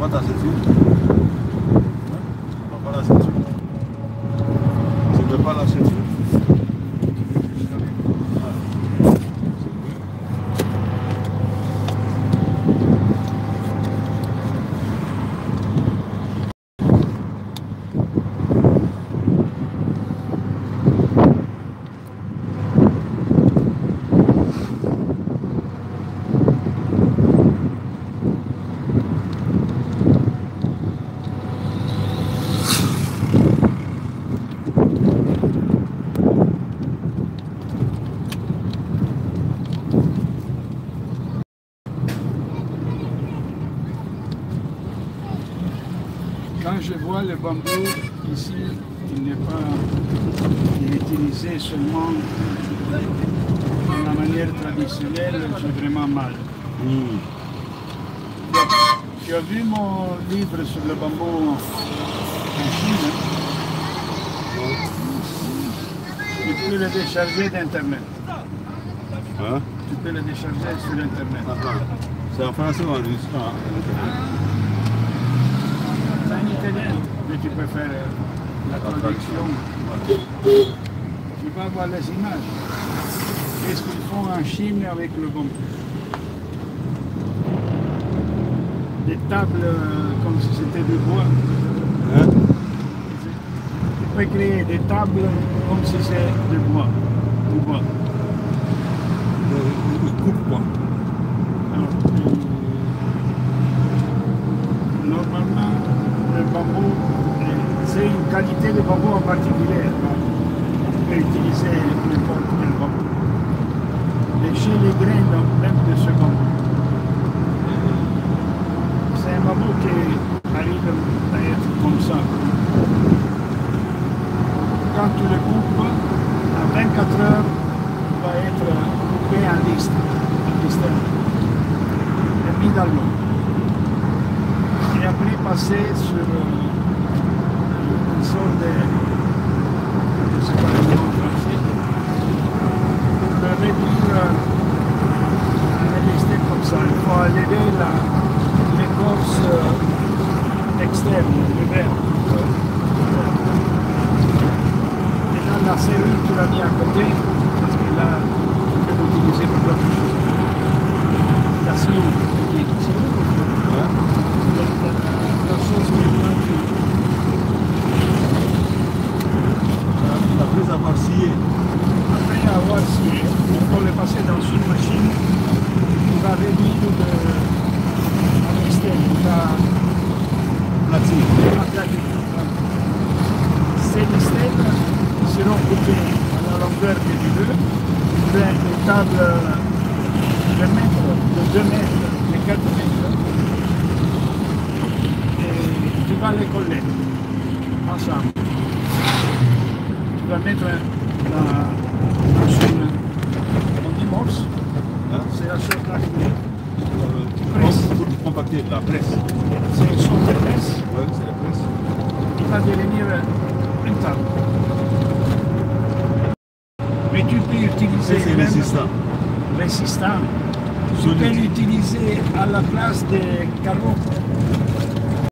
pas ta ceinture. Pas la ceinture. Tu ne veux pas la ceinture. Quand je vois le bambou ici, il est utilisé seulement de la manière traditionnelle, j'ai vraiment mal. Tu as vu mon livre sur le bambou en Chine? Tu peux le décharger d'Internet. Hein? Tu peux le décharger sur Internet. C'est en français ou en russe? C'est en italien, mais tu peux faire la traduction. Tu vas voir les images. Qu'est-ce qu'ils font en Chine avec le bambou? Des tables comme si c'était du bois. Hein? Tu peux créer des tables comme si c'était du bois. Du bois. Il coupe quoi? Alors, normalement, le bambou, c'est une qualité de bambou en particulier. On peut utiliser n'importe quel bambou. Et chez les graines, même de ce bambou. C'est un bambou qui arrive à être comme ça. Quand tu le coupes, en 24 heures, il va être coupé en liste, et mis dans l'eau. Et après passer sur une sorte de, je ne sais pas le mot en français, pour le réduire à rester comme ça. Il faut enlever l'écorce externe, le verre. Et là, la cellule, tu l'as mis à côté, parce que là, tu peux l'utiliser pour d'autres choses. La cellule, qui est ici. La chose Après avoir scié. après avoir scié, on peut le passer dans une machine qui va réduire à l'externe, ces listènes seront coupées à la longueur que tu veux, vers une table de 2 mètres, de 4 mètres, et tu vas les coller ensemble. Tu vas mettre dans une morse, c'est la chose là qui presse. Pour compacter la presse. C'est une sorte de presse. Oui, c'est la presse. Il va devenir une table. Mais tu peux utiliser C'est résistant. Résistant. Tu peux l'utiliser à la place des carreaux.